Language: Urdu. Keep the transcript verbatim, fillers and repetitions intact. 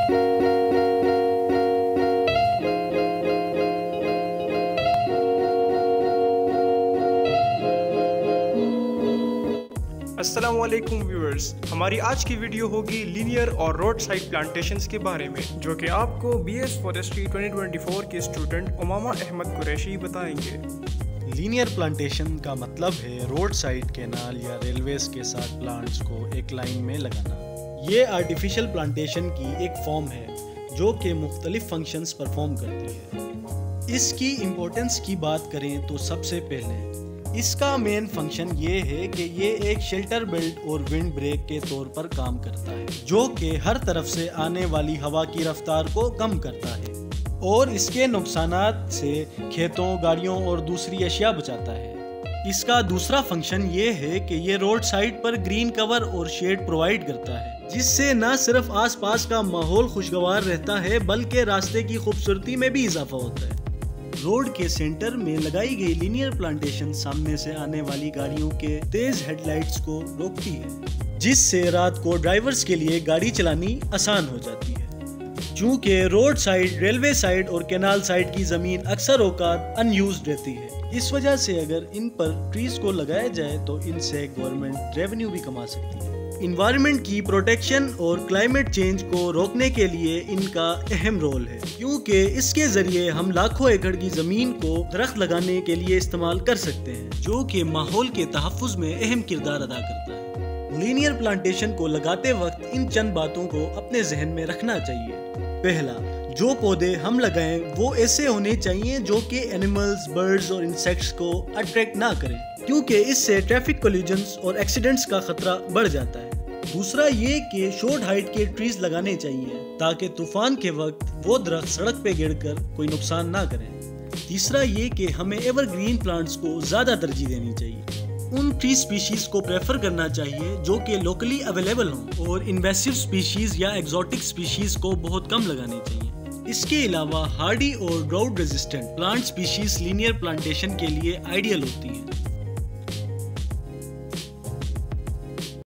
السلام علیکم ویورز، ہماری آج کی ویڈیو ہوگی لینئر اور روڈ سائڈ پلانٹیشنز کے بارے میں، جو کہ آپ کو B S forestry twenty twenty four کے اسٹوڈنٹ امامہ احمد قریشی بتائیں گے۔ لینئر پلانٹیشن کا مطلب ہے روڈ سائڈ کینال یا ریلویز کے ساتھ پلانٹس کو ایک لائن میں لگانا۔ یہ آرٹیفیشل پلانٹیشن کی ایک فارم ہے جو کہ مختلف فنکشنز پرفارم کرتی ہے۔ اس کی امپورٹنس کی بات کریں تو سب سے پہلے اس کا مین فنکشن یہ ہے کہ یہ ایک شیلٹر بیلٹ اور ونڈ بریک کے طور پر کام کرتا ہے، جو کہ ہر طرف سے آنے والی ہوا کی رفتار کو کم کرتا ہے اور اس کے نقصانات سے کھیتوں، گاڑیوں اور دوسری اشیاء بچاتا ہے۔ اس کا دوسرا فنکشن یہ ہے کہ یہ روڈ سائڈ پر گرین کور اور شیڈ پرووائڈ کرتا ہے، جس سے نہ صرف آس پاس کا ماحول خوشگوار رہتا ہے بلکہ راستے کی خوبصورتی میں بھی اضافہ ہوتا ہے۔ روڈ کے سینٹر میں لگائی گئی لینئر پلانٹیشن سامنے سے آنے والی گاڑیوں کے تیز ہیڈ لائٹس کو روکتی ہے، جس سے رات کو ڈرائیورز کے لیے گاڑی چلانی آسان ہو جاتی ہے۔ چونکہ روڈ سائڈ، ریلوے سائڈ اور کینال سائڈ کی زمین اکثر اوقات ان یوزڈ رہتی ہے، اس وجہ سے اگر ان پر ٹریز کو لگایا جائے تو ان سے گورنمنٹ ریونیو بھی کما سکتی ہے۔ انوائرمنٹ کی پروٹیکشن اور کلائمیٹ چینج کو روکنے کے لیے ان کا اہم رول ہے، کیونکہ اس کے ذریعے ہم لاکھوں ایکڑ کی زمین کو درخت لگانے کے لیے استعمال کر سکتے ہیں، جو کہ ماحول کے تحفظ میں اہم کردار ادا کرتا ہے۔ لینئر پلانٹیشن کو لگاتے وقت ان چند باتوں کو اپنے ذہن میں رکھنا چاہیے۔ پہلا، جو پودے ہم لگائیں وہ ایسے ہونے چاہیے جو کہ اینیملز، برڈز اور انسیکٹس کو اٹریکٹ نہ کریں، کیونکہ اس سے ٹریفک کولیجنز اور ایکسیڈنٹس کا خطرہ بڑھ جاتا ہے۔ دوسرا یہ کہ شارٹ ہائٹ کے ٹریز لگانے چاہیے تاکہ طوفان کے وقت وہ درخت سڑک پہ گر کر کوئی نقصان نہ کریں۔ تیسرا یہ کہ ہمیں ایور گرین پلانٹس کو زیادہ ترجیح دینی چاہیے۔ ان ٹری سپیشیز کو پریفر کرنا چاہیے جو کہ لوکلی اویلیبل ہوں، اور انویسیو سپیشیز یا ایگزوٹک سپیشیز کو بہت کم لگانی چاہیے۔ اس کے علاوہ ہارڈی اور drought resistant plant species linear plantation کے لیے آئیڈیل ہوتی ہیں۔